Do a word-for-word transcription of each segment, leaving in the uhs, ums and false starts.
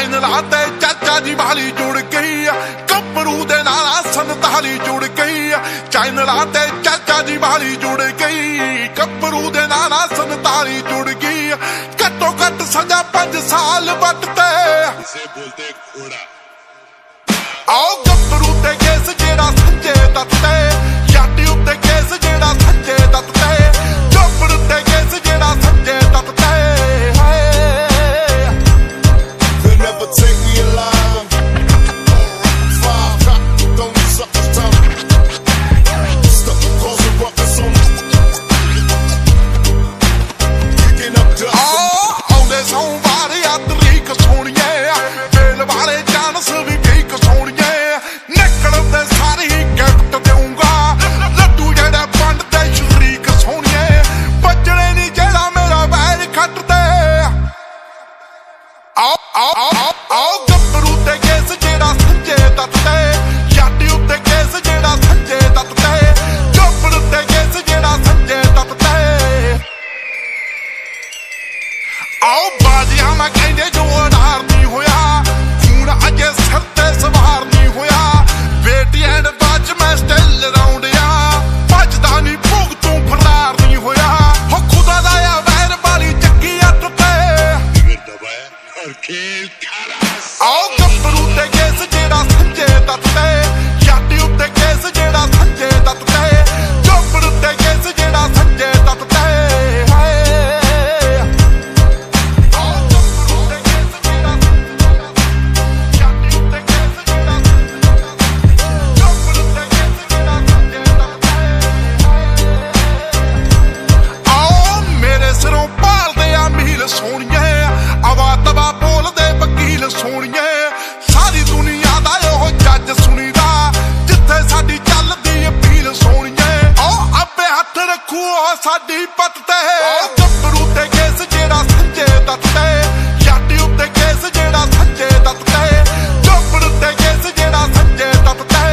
चैनलां ते चाचा जी वाली जुड़ गई गब्बरू दे नाल संताली जुड़ गई चैनलां ते चाचा जी वाली जुड़ गई गब्बरू दे नाल संताली जुड़ गई घट्टो घट सजा पांच साल बटते बोलते घोड़ा आओ गब्बरू ते केस जेड़ा संजय दत्त ते याटी उत्ते केस जेड़ा संजय दत्त ते चोपड़ ते केस जेड़ा संजय दत्त ते They'll never take me alive. Five cop, don't you suckers time. Stuck causing ruckus on kicking up dust. Oh, on this home body at the league of Tony, yeah. Feel about it, John, so we make us on, yeah. Nickel of the side, he kept the Dunga. Let do get a band that you leak us on, yeah. But you ain't get a mera bad cut there. Oh, oh, oh, oh, गब्बरू ते case जेड़ा संजय दत्त ते याटी उत्ते case जेड़ा संजय दत्त ते चोपड़ ते case जेड़ा संजय दत्त ते आओ बाजियां मैं कहंदे जो अडार नहीं होया खून अजे सिर ते सवार नहीं होया बेटी एंड बाज मैं स्टिल राउंड आ भजदा नहीं भोग तू फरार नहीं होया हो खुदा दा या वैर वाली चक्की अट ते खेल आओ गब्बरू ते केस जेड़ा संजय दत्त ते याटी उत्ते केस जेड़ा संजय दत्त ते चोपड़ ते केस जेड़ा संजय दत्त ते आओ गब्बरू ते केस जेड़ा याटी उत्ते केस जेड़ा चोपड़ ते केस जेड़ा संजय दत्त ते आओ मेरे सिरों भाल दे आ मील सोहणिए आवा तवा बोल दे वकील सोहणिए सारी दुनिया दा ओह जज सुनीदा जिथे साडी चलदी अपील सोहणिए ओ आपे हथ रखू ओ साडी पत ते गब्बरू ते केस जेड़ा संजय दत्त ते याटी उत्ते केस जेड़ा संजय दत्त ते चोपड़ ते केस जेड़ा संजय दत्त ते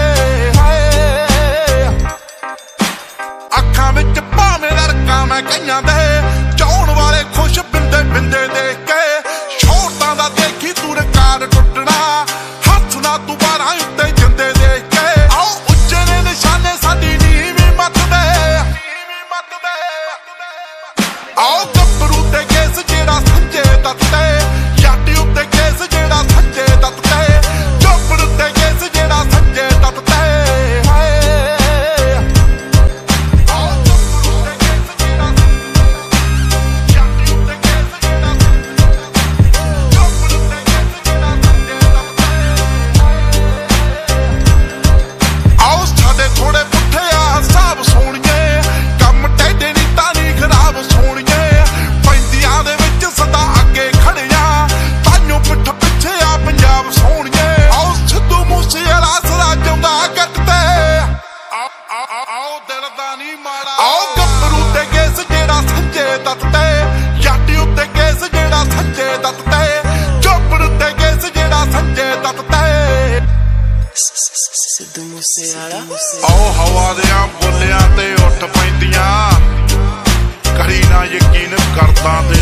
अखां विच भावें रड़का मैं कईयां दे चाउण वाले खुश बिंदे बिंदे देख के छोटां दा देखी तू रिकार्ड टुटना हथ ना तू बारां उत्ते जिंदे देख के आओ उच्चे ने निशाने साडी नीवी मत दे आओ गब्बरू ते केस जेड़ा संजय दत्त ते याटी उत्ते केस जेड़ा संजय दत्त ते चोपड़ ते केस जेड़ा संजय दत्त ते आओ गब्बरू ते केस जेड़ा याटी उत्ते केस जेड़ा चोपड़ ते केस जेड़ा संजय दत्त ते आओ साडे थोड़े पुट्ठे आ हिसाब सोहणिए कम टैडे नी तानी खराब सोहणिए पैंदियां दे विच सदा अगे खड़िया ताइयों पिठ पिछे आ पंजाब सोहणिए आओ सिद्धू मूसेवाला सदा जांदा गट ते आओ दिल दा नी माड़ा आओ गब्बरू ते केस जेड़ा संजय दत्त ते याटी उत्ते केस जेड़ा संजय दत्त ते चोपड़ ते केस जेड़ा संजय दत्त ते सिद्धू मूसेवाला आओ हवा दियां बोलियां ते उठ पैंदियां करी ना यकीन करदा